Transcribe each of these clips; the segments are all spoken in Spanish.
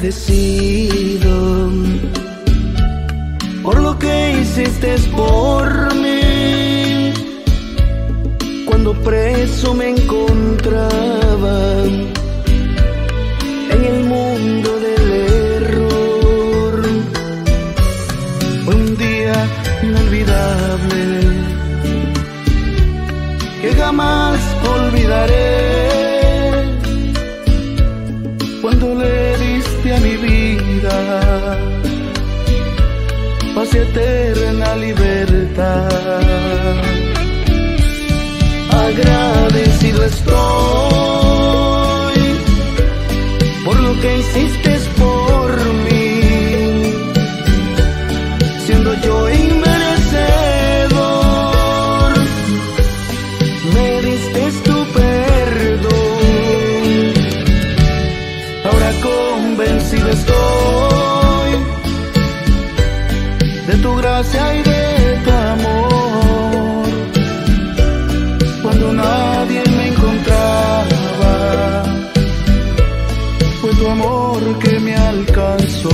agradecido por lo que hiciste por mí. Cuando preso me encontraba en el mundo del error. Fue un día inolvidable que jamás olvidaré, cuando le diste a mi vida paz y eterna libertad. Agradecido estoy por lo que hiciste por mí, siendo yo inmerecedor, me diste tu perdón. Ahora convencido estoy de tu gracia y de tu amor. Cuando nadie me encontraba, fue tu amor que me alcanzó.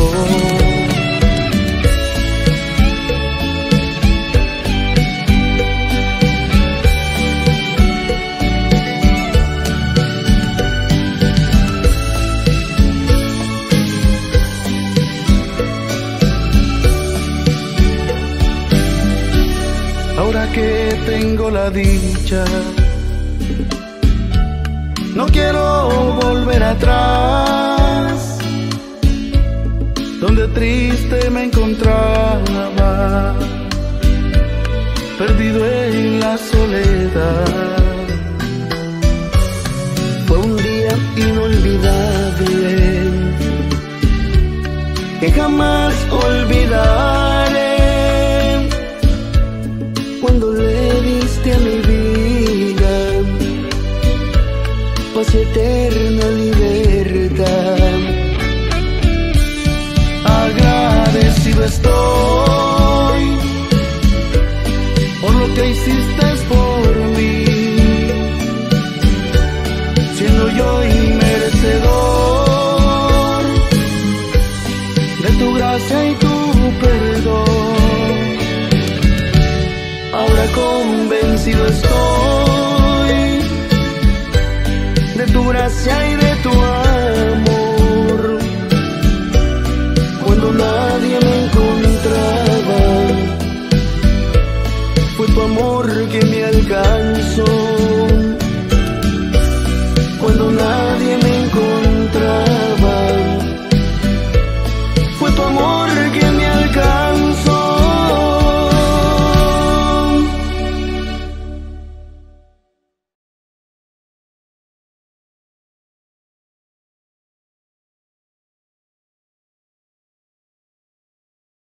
Ahora que tengo la dicha, no quiero volver atrás, donde triste me encontraba, perdido en la soledad. Fue un día inolvidable que jamás olvidaré, cuando le diste a mi vida paz eterna